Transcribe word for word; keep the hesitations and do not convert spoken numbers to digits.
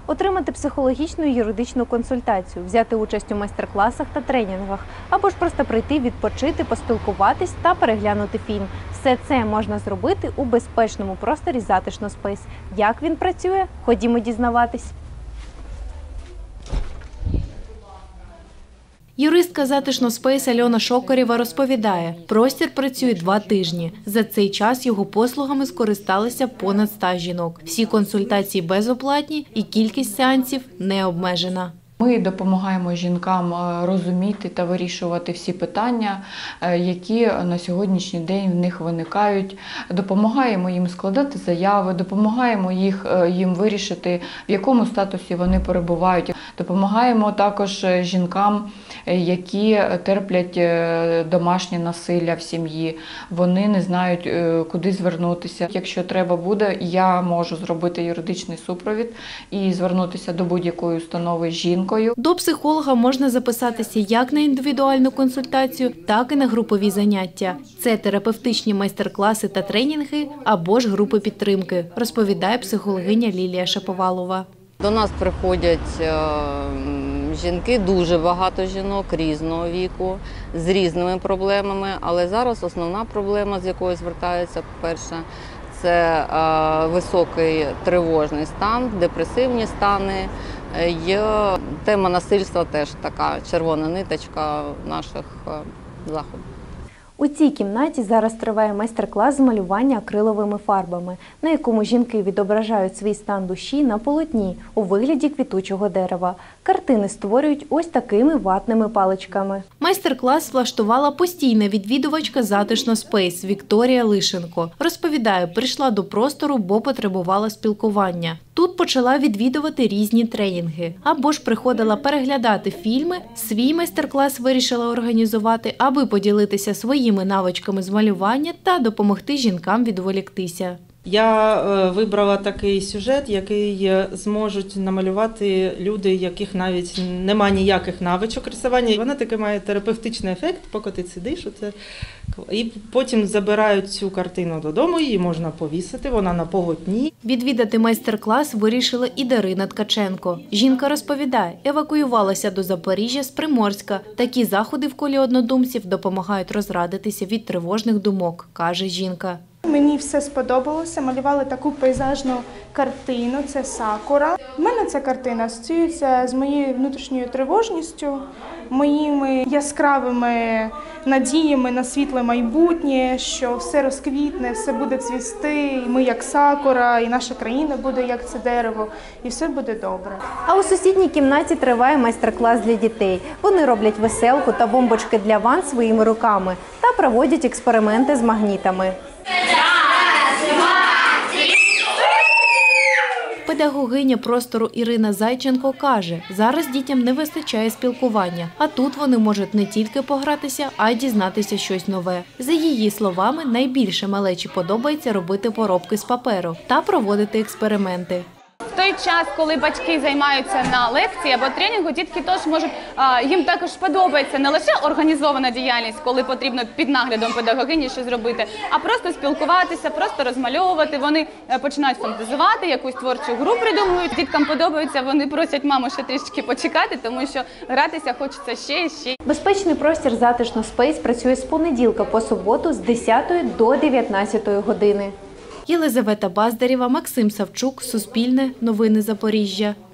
отримати психологічну і юридичну консультацію, взяти участь у майстер-класах та тренінгах, або ж просто прийти відпочити, поспілкуватись та переглянути фільм. Все це можна зробити у безпечному просторі «Затишно Спейс». Як він працює? Ходімо дізнаватись. Юристка «Затишно Спейс» Альона Шокарєва розповідає, простір працює два тижні. За цей час його послугами скористалися понад ста жінок. Всі консультації безоплатні і кількість сеансів не обмежена. Ми допомагаємо жінкам розуміти та вирішувати всі питання, які на сьогоднішній день в них виникають. Допомагаємо їм складати заяви, допомагаємо їх, їм вирішити, в якому статусі вони перебувають. Допомагаємо також жінкам, які терплять домашнє насилля в сім'ї. Вони не знають, куди звернутися. Якщо треба буде, я можу зробити юридичний супровід і звернутися до будь-якої установи з жінкою. До психолога можна записатися як на індивідуальну консультацію, так і на групові заняття. Це терапевтичні майстер-класи та тренінги або ж групи підтримки, розповідає психологиня Лілія Шаповалова. До нас приходять жінки, дуже багато жінок різного віку, з різними проблемами, але зараз основна проблема, з якою звертаються, по-перше, це високий тривожний стан, депресивні стани. Є тема насильства теж така червона ниточка наших заходів. У цій кімнаті зараз триває майстер-клас з малювання акриловими фарбами, на якому жінки відображають свій стан душі на полотні у вигляді квітучого дерева. Картини створюють ось такими ватними паличками. Майстер-клас влаштувала постійна відвідувачка «Затишно Спейс» Вікторія Лишенко. Розповідає, прийшла до простору, бо потребувала спілкування. Тут почала відвідувати різні тренінги. Або ж приходила переглядати фільми. Свій майстер-клас вирішила організувати, аби поділитися своїми навичками з малювання та допомогти жінкам відволіктися. Я вибрала такий сюжет, який зможуть намалювати люди, яких навіть немає ніяких навичок рисування. Вона таки має терапевтичний ефект, поки ти сидиш, оце, і потім забирають цю картину додому, її можна повісити, вона на полотні. Відвідати майстер-клас вирішила і Дарина Ткаченко. Жінка розповідає, евакуювалася до Запоріжжя з Приморська. Такі заходи в колі однодумців допомагають розрадитися від тривожних думок, каже жінка. Мені все сподобалося, малювали таку пейзажну картину, це сакура. У мене ця картина асоціюється з моєю внутрішньою тривожністю, моїми яскравими надіями на світле майбутнє, що все розквітне, все буде цвісти, і ми як сакура, і наша країна буде як це дерево, і все буде добре. А у сусідній кімнаті триває майстер-клас для дітей. Вони роблять веселку та бомбочки для ванн своїми руками та проводять експерименти з магнітами. Педагогиня простору Ірина Зайченко каже, зараз дітям не вистачає спілкування, а тут вони можуть не тільки погратися, а й дізнатися щось нове. За її словами, найбільше малечі подобається робити поробки з паперу та проводити експерименти. В той час, коли батьки займаються на лекції або тренінгу, дітки теж можуть, їм також подобається не лише організована діяльність, коли потрібно під наглядом педагогині щось зробити, а просто спілкуватися, просто розмальовувати. Вони починають фантазувати, якусь творчу гру придумують. Діткам подобається, вони просять маму ще трішки почекати, тому що гратися хочеться ще і ще. Безпечний простір «Затишно Спейс» працює з понеділка по суботу з десятої до дев'ятнадцятої години. Єлизавета Баздарєва, Максим Савчук, Суспільне, Новини Запоріжжя.